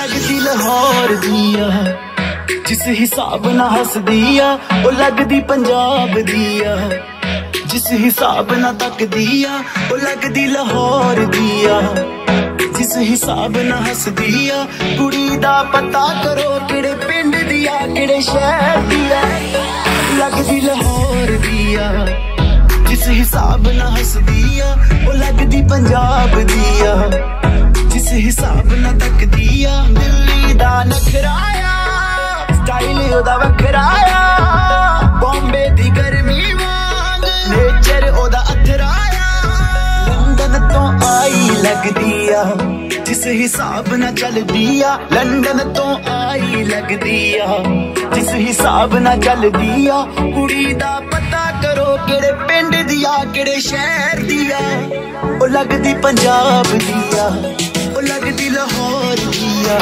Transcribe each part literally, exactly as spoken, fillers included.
लगदी लाहौर दिया, जिस हिसाब ना हसदिया ओ लगदी पंजाब दिया, जिस हिसाब ना तकदिया ओ लगदी लाहौर दिया, जिस हिसाब ना हसदिया। कुड़ी दा पता करो किड़े पिंड दिया किड़े शहर दिया, लगदी लाहौर दिया, जिस हिसाब ना हसदिया ओ लगदी पंजाब दिया, जिस हिसाब ना तकदिया। दिल्ली दा नखराया स्टाइल ओदा वखराया, बॉम्बे दी गर्मी वांग नेचर ओदा अथराया। लंदन तो आई लगदिया, जिस हिसाब ना चलदिया, लंदन तो आई लगदिया, जिस हिसाब ना चलदिया। कुड़ी दा पता करो किड़े पिंड दिया किड़े शहर दिया, ओ लगदी पंजाब दिया, ओ लगदी लाहौर दिया।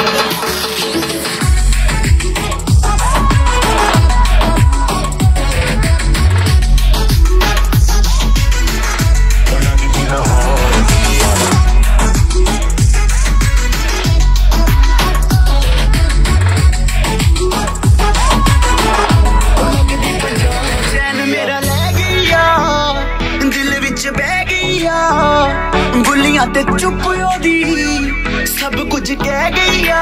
बुलियां ते चुप ओदी सब कुछ कह गईया,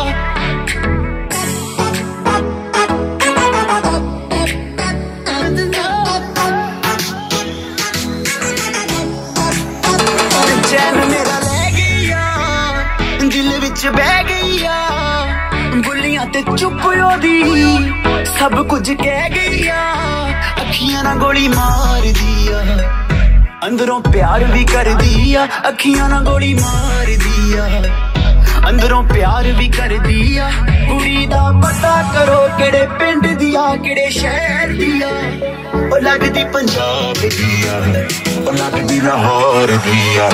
चैन मेरा ले गईया दिल विच बह गईया। बुलियां ते चुप ओदी सब कुछ कह गईया, अखियां ना गोली मार दिया, अंदरों प्यार भी कर दिया। अखियां ना गोली मार दिया, अंदरों प्यार भी कर दिया। कुड़ी दा पता करो किड़े पिंड दिया किड़े शहर दिया, ओ लगदी पंजाब दिया, ओ लगदी लाहौर दिया।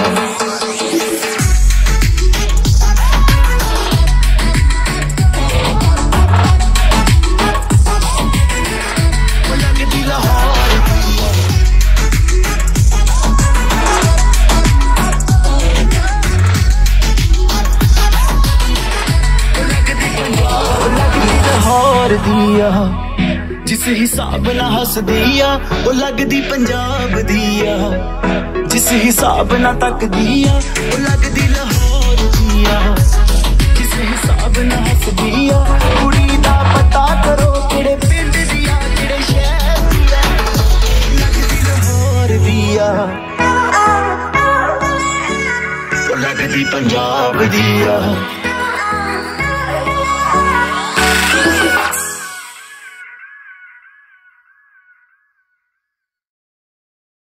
दिया, जिस हिसाब ना हस दिया ओ लगदी पंजाब दिया, जिस हिसाब ना तक दिया ओ लगदी लाहौर दिया, जिस हिसाब ना हस दिया। कुड़ी दा पता करो किड़े पिंड दिया किड़े शहर दिया, लगदी लाहौर दिया, ओ लगदी पंजाब दिया।